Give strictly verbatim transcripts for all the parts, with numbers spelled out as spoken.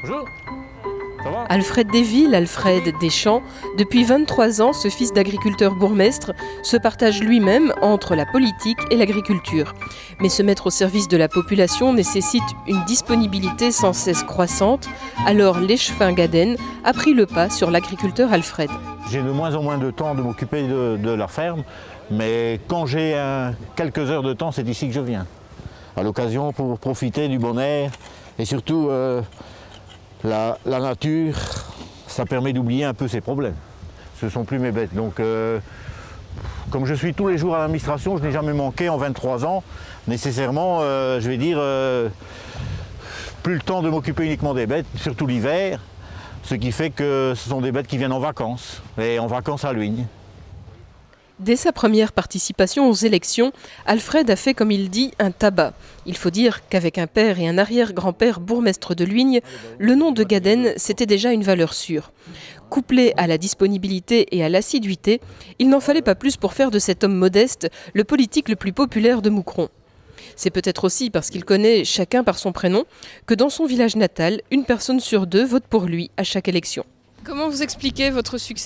Bonjour. Ça va ? Alfred Desvilles, Alfred Deschamps, depuis vingt-trois ans, ce fils d'agriculteur bourgmestre se partage lui-même entre la politique et l'agriculture. Mais se mettre au service de la population nécessite une disponibilité sans cesse croissante, alors l'échevin Gaden a pris le pas sur l'agriculteur Alfred. J'ai de moins en moins de temps de m'occuper de, de la ferme, mais quand j'ai un, quelques heures de temps, c'est ici que je viens. À l'occasion pour profiter du bon air et surtout euh, la, la nature, ça permet d'oublier un peu ses problèmes. Ce ne sont plus mes bêtes. Donc, euh, comme je suis tous les jours à l'administration, je n'ai jamais manqué en vingt-trois ans, nécessairement, euh, je vais dire, euh, plus le temps de m'occuper uniquement des bêtes, surtout l'hiver, ce qui fait que ce sont des bêtes qui viennent en vacances, et en vacances à Luigne. Dès sa première participation aux élections, Alfred a fait, comme il dit, un tabac. Il faut dire qu'avec un père et un arrière-grand-père bourgmestre de Luigne, le nom de Gaden, c'était déjà une valeur sûre. Couplé à la disponibilité et à l'assiduité, il n'en fallait pas plus pour faire de cet homme modeste le politique le plus populaire de Moucron. C'est peut-être aussi parce qu'il connaît chacun par son prénom que dans son village natal, une personne sur deux vote pour lui à chaque élection. Comment vous expliquez votre succès ?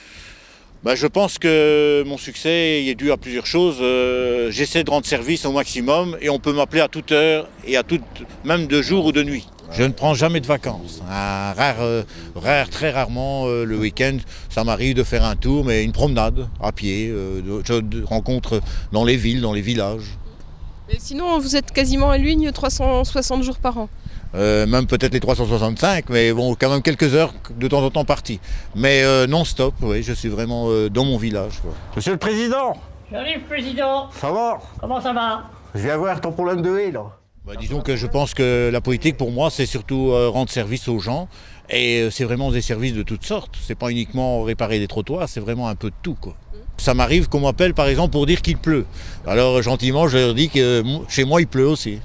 Ben, je pense que mon succès est dû à plusieurs choses. Euh, J'essaie de rendre service au maximum et on peut m'appeler à toute heure et à toute, même de jour ou de nuit. Je ne prends jamais de vacances. Un rare, euh, rare, très rarement euh, le week-end, ça m'arrive de faire un tour, mais une promenade à pied. Euh, de, de rencontres dans les villes, dans les villages. Et sinon, vous êtes quasiment à Luigne trois cent soixante jours par an. Euh, même peut-être les trois cent soixante-cinq, mais bon, quand même quelques heures de temps en temps parties. Mais euh, non-stop, oui, je suis vraiment euh, dans mon village. Quoi. Monsieur le Président! J'arrive, Président! Ça va? Comment ça va? Je viens voir ton problème de haie, là. Bah, disons que je pense que la politique, pour moi, c'est surtout euh, rendre service aux gens. Et euh, c'est vraiment des services de toutes sortes. C'est pas uniquement réparer des trottoirs, c'est vraiment un peu de tout, quoi. Ça m'arrive qu'on m'appelle, par exemple, pour dire qu'il pleut. Alors, gentiment, je leur dis que euh, chez moi, il pleut aussi.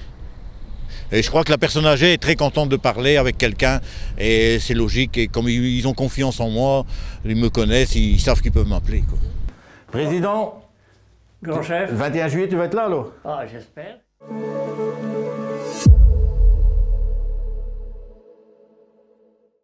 Et je crois que la personne âgée est très contente de parler avec quelqu'un et c'est logique. Et comme ils ont confiance en moi, ils me connaissent, ils savent qu'ils peuvent m'appeler. Président, Grand chef. vingt et un juillet, tu vas être là, là? Ah, j'espère.